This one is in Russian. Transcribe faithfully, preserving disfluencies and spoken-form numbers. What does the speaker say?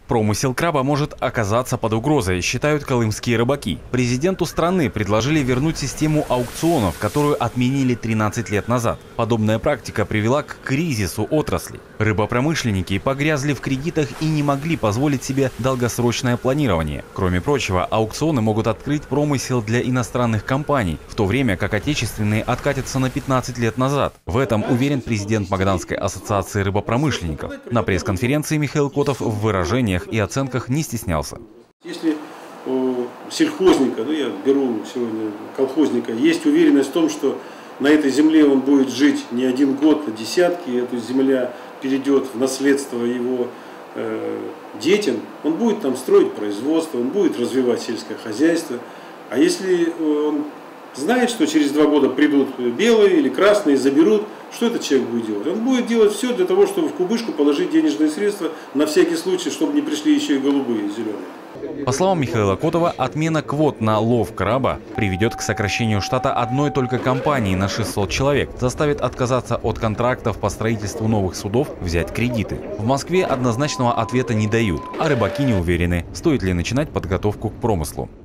Промысел краба может оказаться под угрозой, считают колымские рыбаки. Президенту страны предложили вернуть систему аукционов, которую отменили тринадцать лет назад. Подобная практика привела к кризису отрасли. Рыбопромышленники погрязли в кредитах и не могли позволить себе долгосрочное планирование. Кроме прочего, аукционы могут открыть промысел для иностранных компаний, в то время как отечественные откатятся на пятнадцать лет назад. В этом уверен президент Магаданской ассоциации рыбопромышленников. На пресс-конференции Михаил Котов в выражениях и оценках не стеснялся. Если у сельхозника, ну я беру сегодня колхозника, есть уверенность в том, что на этой земле он будет жить не один год, а десятки, и эта земля перейдет в наследство его э, детям, он будет там строить производство, он будет развивать сельское хозяйство. А если он знает, что через два года придут белые или красные, заберут, что этот человек будет делать? Он будет делать все для того, чтобы в кубышку положить денежные средства, на всякий случай, чтобы не пришли еще и голубые, и зеленые. По словам Михаила Котова, отмена квот на лов краба приведет к сокращению штата одной только компании на шестьсот человек, заставит отказаться от контрактов по строительству новых судов, взять кредиты. В Москве однозначного ответа не дают, а рыбаки не уверены, стоит ли начинать подготовку к промыслу.